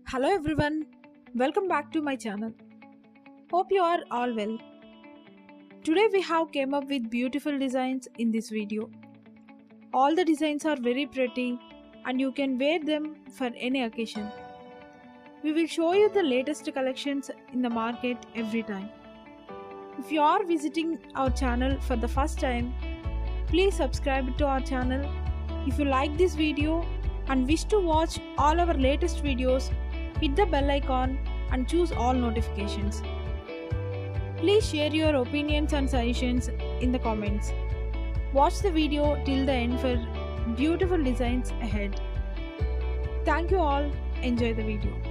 Hello everyone, welcome back to my channel. Hope you are all well. Today we have came up with beautiful designs in this video. All the designs are very pretty and you can wear them for any occasion. We will show you the latest collections in the market every time. If you are visiting our channel for the first time, please subscribe to our channel. If you like this video and wish to watch all our latest videos, hit the bell icon and choose all notifications. Please share your opinions and suggestions in the comments. Watch the video till the end for beautiful designs ahead. Thank you all. Enjoy the video.